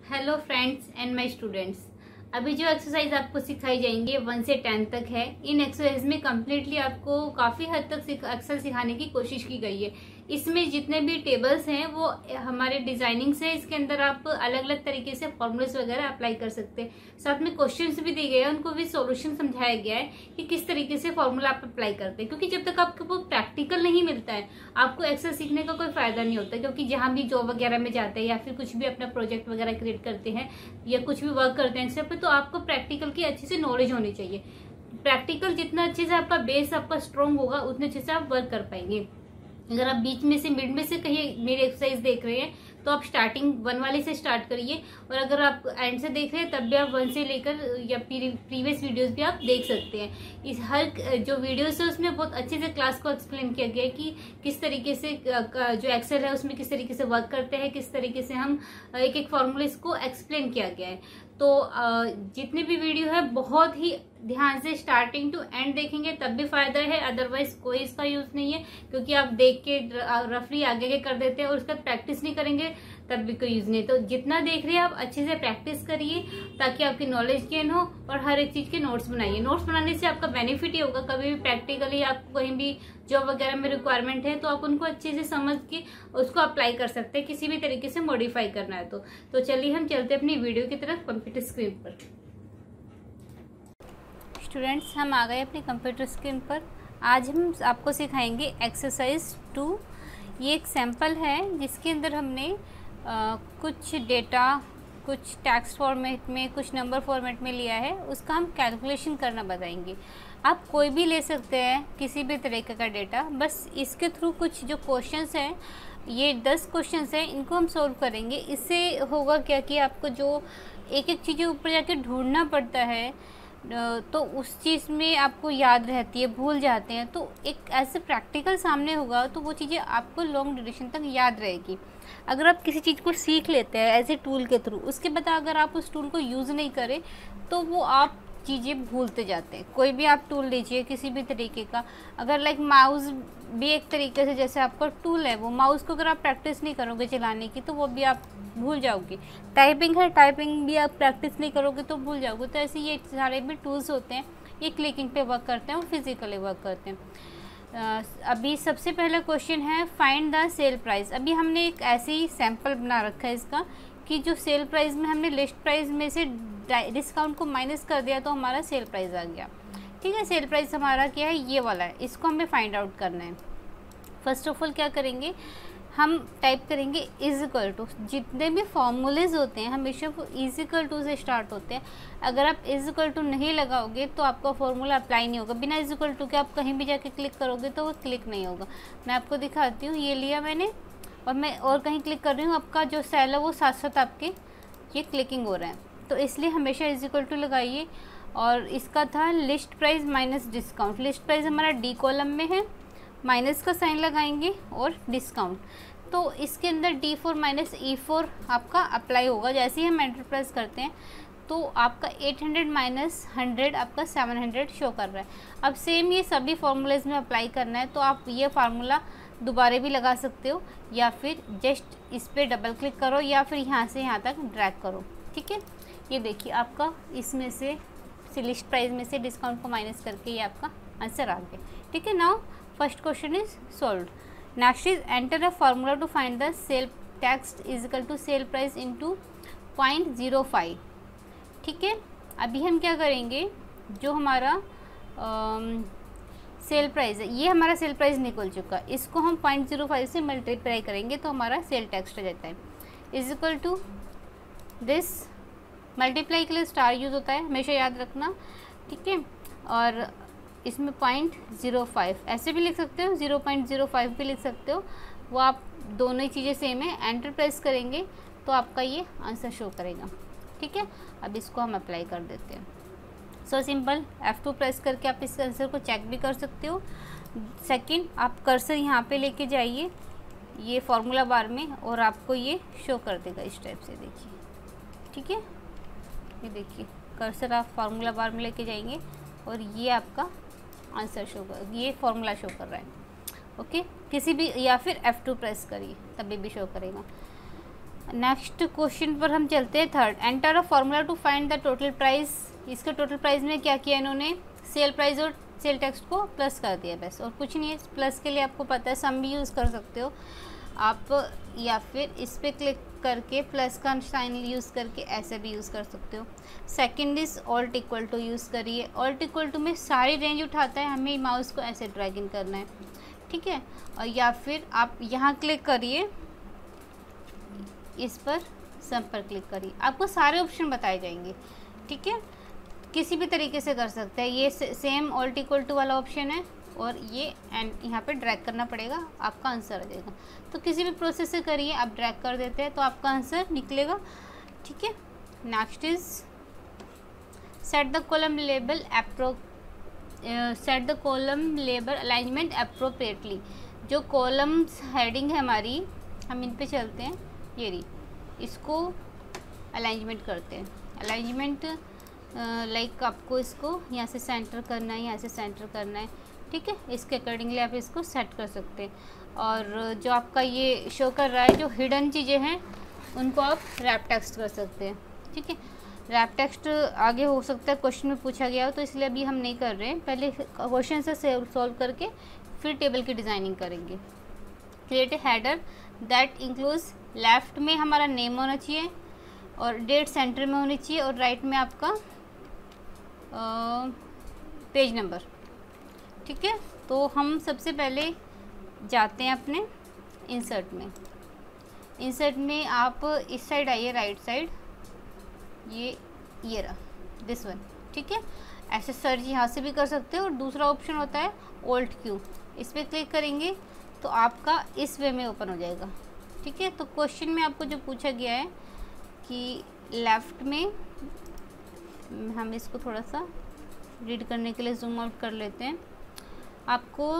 Hello friends and my students. अभी जो exercise आपको सिखाई जाएंगे 1 से 10 तक है। इन एक्सरसाइज में कम्प्लीटली आपको काफी हद तक एक्सेल सिखाने की कोशिश की गई है। इसमें जितने भी टेबल्स हैं वो हमारे डिजाइनिंग से इसके अंदर आप अलग अलग तरीके से फॉर्मूलेस वगैरह अप्लाई कर सकते हैं। साथ में क्वेश्चंस भी दिए गए हैं, उनको भी सॉल्यूशन समझाया गया है कि किस तरीके से फॉर्मूला आप अप्लाई करते हैं। क्योंकि जब तक आपको वो प्रैक्टिकल नहीं मिलता है आपको एक्सेल सीखने का कोई फायदा नहीं होता। क्योंकि जहां भी जॉब वगैरह में जाते हैं या फिर कुछ भी अपना प्रोजेक्ट वगैरह क्रिएट करते हैं या कुछ भी वर्क करते हैं एक्सेल पे, तो आपको प्रैक्टिकल की अच्छे से नॉलेज होनी चाहिए। प्रैक्टिकल जितना अच्छे से आपका बेस आपका स्ट्रांग होगा उतने अच्छे से आप वर्क कर पाएंगे। अगर आप बीच में से मिड में से कहीं मेरी एक्सरसाइज देख रहे हैं तो आप स्टार्टिंग 1 वाले से स्टार्ट करिए, और अगर आप एंड से देख रहे हैं तब भी आप 1 से लेकर या प्रीवियस वीडियोस भी आप देख सकते हैं। इस हर जो वीडियोस है उसमें बहुत अच्छे से क्लास को एक्सप्लेन किया गया है कि किस तरीके से जो एक्सेल है उसमें किस तरीके से वर्क करते हैं, किस तरीके से हम एक एक फॉर्मूले को एक्सप्लेन किया गया है। तो जितने भी वीडियो है बहुत ही ध्यान से स्टार्टिंग टू एंड देखेंगे तब भी फायदा है, अदरवाइज कोई इसका यूज नहीं है। क्योंकि आप देख के रफली आगे आगे कर देते हैं और उसका प्रैक्टिस नहीं करेंगे तब भी कोई यूज नहीं। तो जितना देख रहे हैं आप अच्छे से प्रैक्टिस करिए ताकि आपकी नॉलेज गेन हो, और हर एक चीज के नोट्स बनाइए। नोट्स बनाने से आपका बेनिफिट ही होगा। कभी भी प्रैक्टिकली आपको कहीं भी जॉब वगैरह में रिक्वायरमेंट है तो आप उनको अच्छे से समझ के उसको अप्लाई कर सकते हैं, किसी भी तरीके से मॉडिफाई करना है तो चलिए हम चलते हैं अपनी वीडियो की तरफ कंप्यूटर स्क्रीन पर। स्टूडेंट्स, हम आ गए अपनी कंप्यूटर स्क्रीन पर। आज हम आपको सिखाएंगे एक्सरसाइज 2। ये एक सैम्पल है जिसके अंदर हमने कुछ डेटा कुछ टेक्स्ट फॉर्मेट में कुछ नंबर फॉर्मेट में लिया है, उसका हम कैलकुलेशन करना बताएंगे। आप कोई भी ले सकते हैं किसी भी तरीके का डेटा, बस इसके थ्रू कुछ जो क्वेश्चंस हैं, ये 10 क्वेश्चंस हैं, इनको हम सॉल्व करेंगे। इससे होगा क्या कि आपको जो एक एक चीज़ें ऊपर जाके ढूंढना पड़ता है तो उस चीज़ में आपको याद रहती है, भूल जाते हैं। तो एक ऐसे प्रैक्टिकल सामने होगा तो वो चीज़ें आपको लॉन्ग ड्यूरेशन तक याद रहेगी। अगर आप किसी चीज़ को सीख लेते हैं ऐसे टूल के थ्रू, उसके बाद अगर आप उस टूल को यूज़ नहीं करें तो वो आप चीज़ें भूलते जाते हैं। कोई भी आप टूल लीजिए किसी भी तरीके का, अगर लाइक माउस भी एक तरीके से जैसे आपका टूल है, वो माउस को अगर आप प्रैक्टिस नहीं करोगे चलाने की तो वो भी आप भूल जाओगे। टाइपिंग है, टाइपिंग भी आप प्रैक्टिस नहीं करोगे तो भूल जाओगे। तो ऐसे ये सारे भी टूल्स होते हैं, ये क्लिकिंग पे वर्क करते हैं और फिजिकली वर्क करते हैं। अभी सबसे पहला क्वेश्चन है फाइंड द सेल प्राइस। अभी हमने एक ऐसे ही सैम्पल बना रखा है इसका कि जो सेल प्राइस में हमने लिस्ट प्राइस में से डिस्काउंट को माइनस कर दिया तो हमारा सेल प्राइस आ गया। ठीक है, सेल प्राइस हमारा क्या है, ये वाला है, इसको हमें फाइंड आउट करना है। फर्स्ट ऑफ ऑल क्या करेंगे, हम टाइप करेंगे इज इक्वल टू। जितने भी फॉर्मूलेज होते हैं हमेशा वो इज इक्वल टू से स्टार्ट होते हैं। अगर आप इज इक्वल टू नहीं लगाओगे तो आपका फॉर्मूला अप्लाई नहीं होगा। बिना इज इक्वल टू के आप कहीं भी जाके क्लिक करोगे तो वो क्लिक नहीं होगा। मैं आपको दिखाती हूँ, ये लिया मैंने और मैं और कहीं क्लिक कर रही हूँ, आपका जो सेल है वो साथ साथ आपके ये क्लिकिंग हो रहा है। तो इसलिए हमेशा इज इक्वल टू लगाइए। और इसका था list price minus discount. List price हमारा डी कॉलम में है, माइनस का साइन लगाएंगे और डिस्काउंट। तो इसके अंदर D4 माइनस E4 आपका अप्लाई होगा। जैसे ही हम एंटर प्रेस करते हैं तो आपका 800 माइनस 100 आपका 700 शो कर रहा है। अब सेम ये सभी फॉर्मूलेज में अप्लाई करना है, तो आप ये फार्मूला दोबारा भी लगा सकते हो या फिर जस्ट इस पर डबल क्लिक करो या फिर यहाँ से यहाँ तक ड्रैग करो। ठीक है, ये देखिए आपका इसमें से लिस्ट प्राइस में से डिस्काउंट को माइनस करके ये आपका आंसर आ गया। ठीक है, now first question is solved. Next is enter a formula to find the sale tax is equal to sale price into 0.05। ठीक है, अभी हम क्या करेंगे, जो हमारा सेल प्राइस है, ये हमारा सेल प्राइस निकल चुका, इसको हम 0.05 से मल्टीप्लाई करेंगे तो हमारा सेल टेक्स्ट आ जाता है। Is equal to this, multiply के लिए स्टार यूज़ होता है, हमेशा याद रखना। ठीक है, और इसमें 0.05 ऐसे भी लिख सकते हो, 0.05 भी लिख सकते हो, वो आप दोनों ही चीज़ें सेम है। एंटर प्रेस करेंगे तो आपका ये आंसर शो करेगा। ठीक है, अब इसको हम अप्लाई कर देते हैं। सो सिंपल, F2 प्रेस करके आप इस आंसर को चेक भी कर सकते हो। सेकंड, आप कर्सर यहाँ पे लेके जाइए ये फार्मूला बार में और आपको ये शो कर देगा इस टाइप से, देखिए। ठीक है, ये देखिए कर्सर आप फार्मूला बार में लेके जाएंगे और ये आपका आंसर शो कर, ये फार्मूला शो कर रहा है। ओके, किसी भी या फिर F2 प्रेस करिए तभी भी शो करेगा। नेक्स्ट क्वेश्चन पर हम चलते हैं third. Enter a formula to find the total price. इसके टोटल प्राइस में क्या किया इन्होंने, सेल प्राइस और सेल टैक्स को प्लस कर दिया बस, और कुछ नहीं है। प्लस के लिए आपको पता है सम भी यूज़ कर सकते हो आप, या फिर इस पर क्लिक करके प्लस का साइन यूज़ करके ऐसे भी यूज़ कर सकते हो। Second is alt equal to use करिए। ऑल्ट इक्वल टू में सारी रेंज उठाता है, हमें माउस को ऐसे ड्रैग इन करना है, ठीक है। और या फिर आप यहाँ क्लिक करिए, इस पर सम पर क्लिक करिए, आपको सारे ऑप्शन बताए जाएंगे, ठीक है। किसी भी तरीके से कर सकते हैं। ये सेम ऑल्ट इक्वल टू वाला ऑप्शन है, और ये एंड यहाँ पे ड्रैग करना पड़ेगा, आपका आंसर आ जाएगा। तो किसी भी प्रोसेस से करिए, आप ड्रैग कर देते हैं तो आपका आंसर निकलेगा, ठीक है। Next is set the column label set the column label alignment appropriately. जो कॉलम्स हेडिंग है हमारी, हम इन पे चलते हैं, ये रही, इसको अलाइनमेंट करते हैं। अलाइनमेंट लाइक आपको इसको यहाँ से सेंटर करना है, यहाँ से सेंटर करना है, ठीक है। इसके अकॉर्डिंगली आप इसको सेट कर सकते हैं। और जो आपका ये शो कर रहा है, जो हिडन चीज़ें हैं उनको आप रैप टेक्स्ट कर सकते हैं, ठीक है। रैप टेक्स्ट आगे हो सकता है क्वेश्चन में पूछा गया हो, तो इसलिए अभी हम नहीं कर रहे हैं। पहले क्वेश्चन से सॉल्व करके फिर टेबल की डिज़ाइनिंग करेंगे। Create a header that includes, left में हमारा नेम होना चाहिए और डेट सेंटर में होनी चाहिए, और राइट में आपका पेज नंबर, ठीक है। तो हम सबसे पहले जाते हैं अपने इंसर्ट में। इंसर्ट में आप इस साइड आइए, राइट साइड, ये रहा दिस वन, ठीक है। ऐसे सर्च यहाँ से भी कर सकते हो। और दूसरा ऑप्शन होता है ऑल्ट क्यू, इस पर क्लिक करेंगे तो आपका इस वे में ओपन हो जाएगा, ठीक है। तो क्वेश्चन में आपको जो पूछा गया है कि लेफ़्ट में, हम इसको थोड़ा सा रीड करने के लिए जूम आउट कर लेते हैं। आपको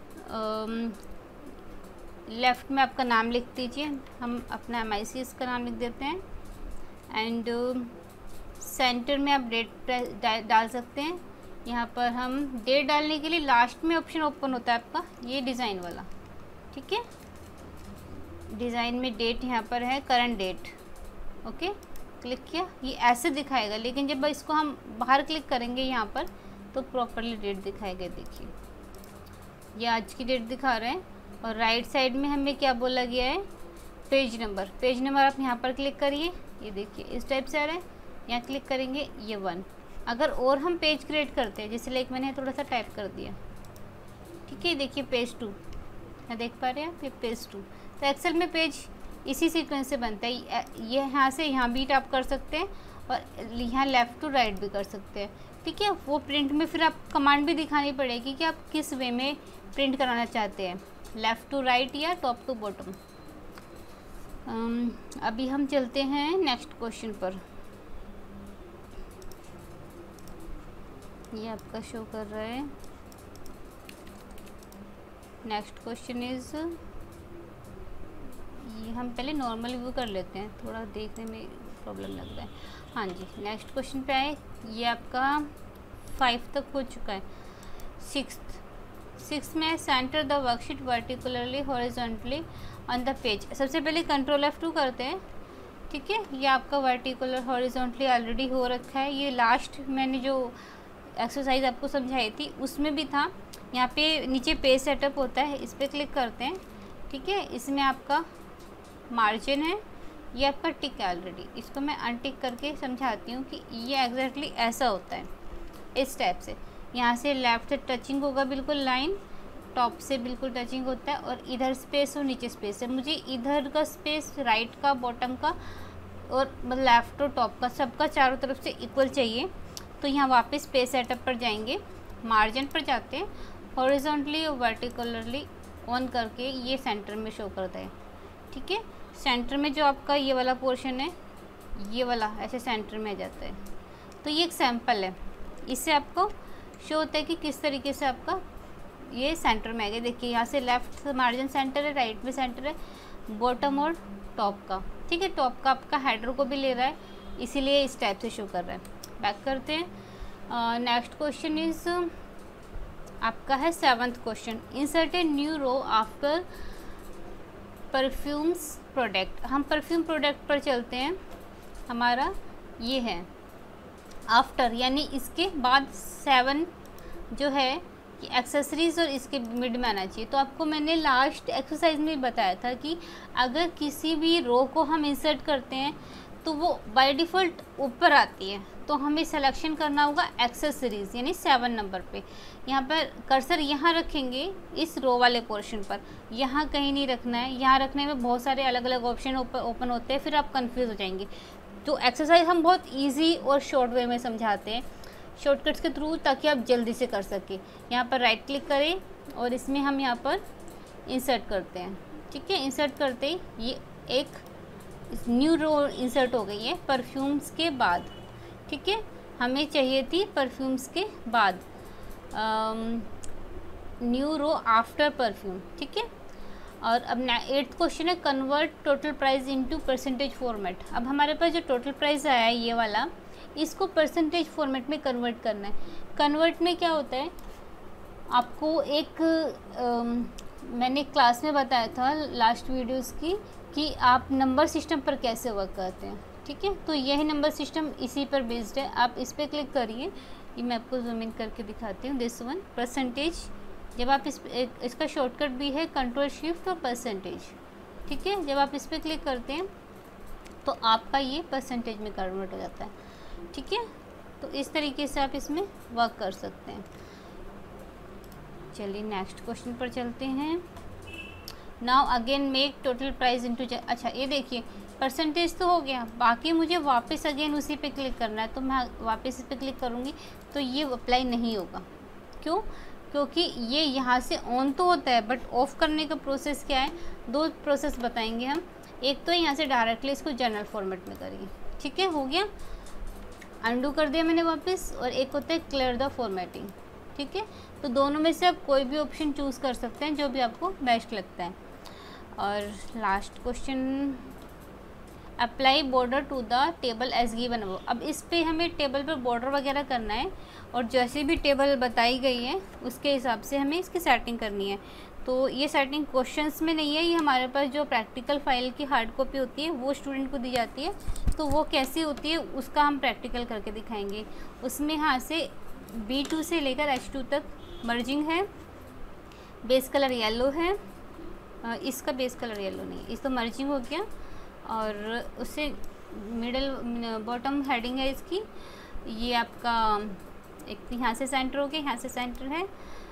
लेफ़्ट में आपका नाम लिख दीजिए, हम अपना MICS का नाम लिख देते हैं। एंड सेंटर में आप डेट डाल सकते हैं। यहाँ पर हम डेट डालने के लिए लास्ट में ऑप्शन ओपन होता है आपका, ये डिज़ाइन वाला, ठीक है। डिज़ाइन में डेट यहाँ पर है, करंट डेट, ओके। क्लिक किया, ये ऐसे दिखाएगा, लेकिन जब इसको हम बाहर क्लिक करेंगे यहाँ पर तो प्रॉपरली डेट दिखाएगा। देखिए ये आज की डेट दिखा रहे हैं। और राइट साइड में हमें क्या बोला गया है, पेज नंबर। पेज नंबर आप यहाँ पर क्लिक करिए, ये देखिए इस टाइप से आ रहा है। यहाँ क्लिक करेंगे, ये 1। अगर और हम पेज क्रिएट करते हैं, जैसे लाइक मैंने थोड़ा सा टाइप कर दिया, ठीक है। देखिए पेज 2, यहाँ देख पा रहे हैं आप, ये पेज 2। तो एक्सेल में पेज इसी सीक्वेंस से बनता है। ये यहाँ से यहाँ भी टाइप कर सकते हैं, और यहाँ लेफ़्ट टू राइट भी कर सकते हैं, ठीक है। वो प्रिंट में फिर आप कमांड भी दिखानी पड़ेगी कि आप किस वे में प्रिंट कराना चाहते हैं, लेफ़्ट टू राइट या टॉप टू बॉटम। अभी हम चलते हैं नेक्स्ट क्वेश्चन पर। ये आपका शो कर रहा है। नेक्स्ट क्वेश्चन इज़, ये हम पहले नॉर्मल व्यू कर लेते हैं, थोड़ा देखने में प्रॉब्लम लग रहा है। हाँ जी, नेक्स्ट क्वेश्चन पे आए। ये आपका 5 तक हो चुका है। सिक्स्थ में centre the worksheet vertically horizontally on the page. सबसे पहले कंट्रोल F2 करते हैं, ठीक है। ये आपका वर्टिकुलर हॉरिजॉन्टली ऑलरेडी हो रखा है। ये लास्ट मैंने जो एक्सरसाइज आपको समझाई थी उसमें भी था। यहाँ पे नीचे पेज सेटअप होता है, इस पर क्लिक करते हैं, ठीक है। इसमें आपका मार्जिन है, ये आपका टिक है ऑलरेडी। इसको मैं अनटिक करके समझाती हूँ कि ये एग्जैक्टली ऐसा होता है, इस टाइप से। यहाँ से लेफ़्ट से टचिंग होगा बिल्कुल लाइन, टॉप से बिल्कुल टचिंग होता है, और इधर स्पेस और नीचे स्पेस है। मुझे इधर का स्पेस, राइट का, बॉटम का, और लेफ़्ट और टॉप का, सबका चारों तरफ से इक्वल चाहिए। तो यहाँ वापस पेज सेटअप पर जाएंगे, मार्जिन पर जाते हैं, हॉरिजॉन्टली और वर्टिकुलरली ऑन करके ये सेंटर में शो करता है, ठीक है। सेंटर में जो आपका ये वाला पोर्शन है, ये वाला ऐसे सेंटर में आ जाता है। तो ये एक सैम्पल है, इससे आपको शो होता है कि किस तरीके से आपका ये सेंटर में आ गया। देखिए यहाँ से लेफ़्ट मार्जिन सेंटर है, राइट में सेंटर है, बॉटम और टॉप का, ठीक है। टॉप का आपका हेडर को भी ले रहा है, इसीलिए इस टाइप से शो कर रहा है। बैक करते हैं। नेक्स्ट क्वेश्चन इज़ आपका है 7th question. Insert a new row after perfumes product, हम परफ्यूम प्रोडक्ट पर चलते हैं। हमारा ये है आफ्टर, यानी इसके बाद 7 जो है कि एक्सेसरीज़ और इसके मिड में आना चाहिए। तो आपको मैंने लास्ट एक्सरसाइज में बताया था कि अगर किसी भी रो को हम इंसर्ट करते हैं तो वो बाय डिफ़ॉल्ट ऊपर आती है, तो हमें सिलेक्शन करना होगा एक्सेसरीज़ यानी 7 नंबर पे। यहाँ पर कर्सर यहाँ रखेंगे इस रो वाले पोर्शन पर, यहाँ कहीं नहीं रखना है। यहाँ रखने में बहुत सारे अलग अलग ऑप्शन ओपन होते हैं, फिर आप कंफ्यूज हो जाएंगे। तो एक्सरसाइज हम बहुत इजी और शॉर्ट वे में समझाते हैं, शॉर्टकट्स के थ्रू, ताकि आप जल्दी से कर सकें। यहाँ पर राइट क्लिक करें और इसमें हम यहाँ पर इंसर्ट करते हैं। ठीक है, इंसर्ट करते ही ये एक न्यू रो इंसर्ट हो गई है परफ्यूम्स के बाद। ठीक है, हमें चाहिए थी परफ्यूम्स के बाद न्यू रो आफ्टर परफ्यूम। ठीक है, और अब 8th क्वेश्चन है convert total price into percentage format. अब हमारे पास जो टोटल प्राइस आया है ये वाला, इसको परसेंटेज फॉर्मेट में कन्वर्ट करना है। कन्वर्ट में क्या होता है, आपको एक मैंने क्लास में बताया था लास्ट वीडियोस की कि आप नंबर सिस्टम पर कैसे वर्क करते हैं। ठीक है, तो यही नंबर सिस्टम इसी पर बेस्ड है। आप इस पर क्लिक करिए, ये मैं आपको जूम इन करके दिखाती हूँ। दिस वन परसेंटेज, जब आप इसका शॉर्टकट भी है कंट्रोल शिफ्ट और परसेंटेज। ठीक है, जब आप इस पर क्लिक करते हैं तो आपका ये परसेंटेज में कन्वर्ट हो जाता है। ठीक है, तो इस तरीके से आप इसमें वर्क कर सकते हैं। चलिए नेक्स्ट क्वेश्चन पर चलते हैं। Now again make total price into, अच्छा ये देखिए परसेंटेज तो हो गया, बाकी मुझे वापस अगेन उसी पे क्लिक करना है। तो मैं वापस इस पर क्लिक करूँगी तो ये अप्लाई नहीं होगा। क्यों? क्योंकि ये यहाँ से ऑन तो होता है, बट ऑफ़ करने का प्रोसेस क्या है, 2 प्रोसेस बताएंगे हम। एक तो यहाँ से डायरेक्टली इसको जनरल फॉर्मेट में करिए। ठीक है, हो गया, अंडू कर दिया मैंने वापस। और एक होता है क्लियर द फॉर्मेटिंग। ठीक है, तो दोनों में से आप कोई भी ऑप्शन चूज़ कर सकते हैं जो भी आपको बेस्ट लगता है। और last question, apply border to the table as given above. अब इस पे हमें टेबल पर बॉर्डर वगैरह करना है, और जैसे भी टेबल बताई गई है उसके हिसाब से हमें इसकी सेटिंग करनी है। तो ये सेटिंग क्वेश्चंस में नहीं है, ये हमारे पास जो प्रैक्टिकल फाइल की हार्ड कॉपी होती है वो स्टूडेंट को दी जाती है। तो वो कैसी होती है उसका हम प्रैक्टिकल करके दिखाएंगे। उसमें यहाँ से B2 से लेकर H2 तक मर्जिंग है, बेस कलर येलो है, इसका बेस कलर येलो नहीं, इस तो मर्जिंग हो गया। और उससे मिडल बॉटम हेडिंग है इसकी, ये आपका एक यहाँ से सेंटर हो गया, यहाँ से सेंटर है,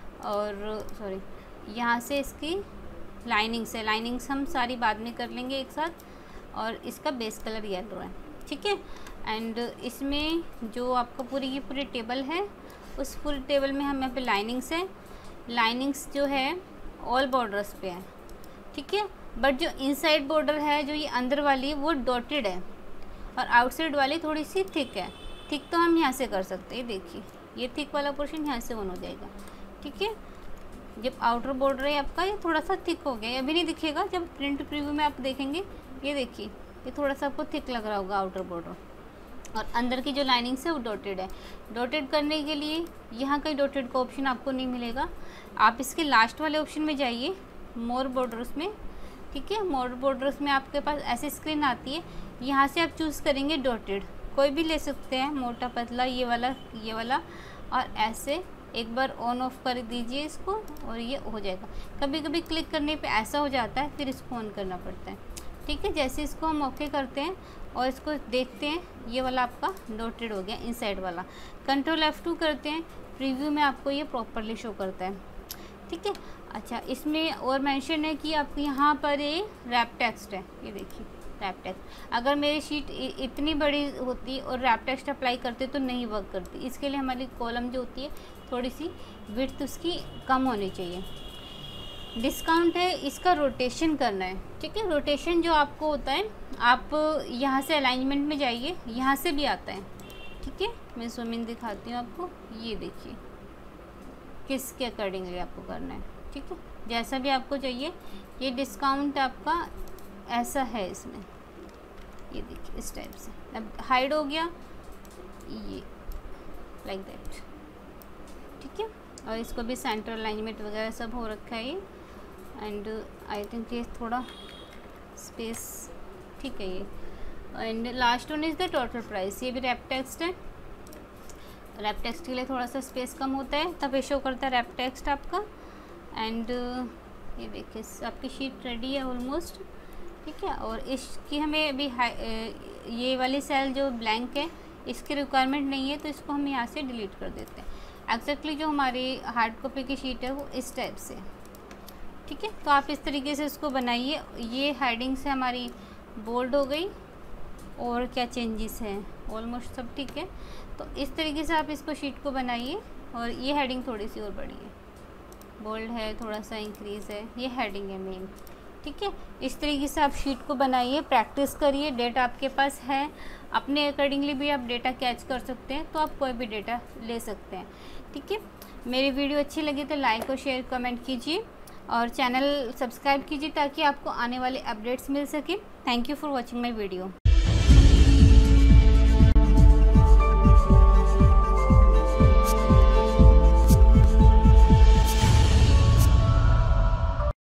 और सॉरी यहाँ से इसकी लाइनिंग्स है, लाइनिंग्स हम सारी बाद में कर लेंगे एक साथ। और इसका बेस कलर येलो है। ठीक है, एंड इसमें जो आपका पूरी की पूरी टेबल है, उस पूरी टेबल में हम यहाँ पे लाइनिंग्स है, लाइनिंग्स जो है ऑल बॉर्डर्स पे है। ठीक है, बट जो इनसाइड बॉर्डर है, जो ये अंदर वाली, वो डॉटेड है, और आउटसाइड वाली थोड़ी सी थिक है। थिक तो हम यहाँ से कर सकते हैं, देखिए ये थिक वाला पोर्शन यहाँ से ऑन हो जाएगा। ठीक है, जब आउटर बॉर्डर है आपका, ये थोड़ा सा थिक हो गया, अभी नहीं दिखेगा, जब प्रिंट प्रीव्यू में आप देखेंगे, ये देखिए ये थोड़ा सा आपको थिक लग रहा होगा आउटर बॉर्डर। और अंदर की जो लाइनिंग्स है वो डॉटेड है। डॉटेड करने के लिए यहाँ कहीं डॉटेड का ऑप्शन आपको नहीं मिलेगा, आप इसके लास्ट वाले ऑप्शन में जाइए, मोर बॉर्डर्स में। ठीक है, मोर बॉर्डर्स में आपके पास ऐसी स्क्रीन आती है, यहाँ से आप चूज़ करेंगे डॉटेड, कोई भी ले सकते हैं, मोटा पतला, ये वाला, और ऐसे एक बार ऑन ऑफ कर दीजिए इसको और ये हो जाएगा। कभी कभी क्लिक करने पे ऐसा हो जाता है, फिर इसको ऑन करना पड़ता है। ठीक है, जैसे इसको हम ओके करते हैं और इसको देखते हैं, ये वाला आपका डॉटेड हो गया इनसाइड वाला। कंट्रोल F2 करते हैं, प्रीव्यू में आपको ये प्रॉपरली शो करता है। ठीक है, अच्छा इसमें और मेंशन है कि आपको यहाँ पर ये रैप टेक्स्ट है, ये देखिए रैप टेक्स्ट। अगर मेरी शीट इतनी बड़ी होती और रैप टेक्स्ट अप्लाई करते तो नहीं वर्क करती। इसके लिए हमारी कॉलम जो होती है थोड़ी सी विड्थ उसकी कम होनी चाहिए। डिस्काउंट है, इसका रोटेशन करना है। ठीक है, रोटेशन जो आपको होता है, आप यहाँ से अलाइनमेंट में जाइए, यहाँ से भी आता है। ठीक है, मैं जूम इन दिखाती हूँ आपको, ये देखिए किसके अकॉर्डिंगली आपको करना है। ठीक है, जैसा भी आपको चाहिए। ये डिस्काउंट आपका ऐसा है, इसमें ये देखिए इस टाइप से। अब हाइड हो गया ये लाइक दैट। ठीक है, और इसको भी सेंटर अलाइनमेंट वगैरह सब हो रखा है ये। एंड आई थिंक ये थोड़ा स्पेस, ठीक है ये। And last one is the total price, ये भी रैप टेक्स्ट है। रैप टेक्स्ट के लिए थोड़ा सा स्पेस कम होता है, तब ये शो करता है रैप टेक्स्ट आपका। एंड ये देखिए आपकी शीट रेडी है ऑलमोस्ट, ठीक है। और इसकी हमें अभी ये वाली सेल जो ब्लैंक है इसकी रिक्वायरमेंट नहीं है, तो इसको हम यहाँ से डिलीट कर देते हैं। एग्जैक्टली जो हमारी हार्ड कॉपी की शीट है वो इस टाइप से, ठीक है। तो आप इस तरीके से इसको बनाइए। ये हेडिंग से हमारी बोल्ड हो गई, और क्या चेंजेस हैं, ऑलमोस्ट सब ठीक है। तो इस तरीके से आप इसको शीट को बनाइए। और ये हेडिंग थोड़ी सी और बड़ी है, बोल्ड है, थोड़ा सा इंक्रीज़ है, ये हेडिंग है मेन, ठीक है। इस तरीके से आप शीट को बनाइए, प्रैक्टिस करिए। डेटा आपके पास है, अपने अकॉर्डिंगली भी आप डेटा कैच कर सकते हैं, तो आप कोई भी डेटा ले सकते हैं, ठीक है। मेरी वीडियो अच्छी लगी तो लाइक और शेयर कमेंट कीजिए, और चैनल सब्सक्राइब कीजिए ताकि आपको आने वाले अपडेट्स मिल सके। Thank you for watching my video.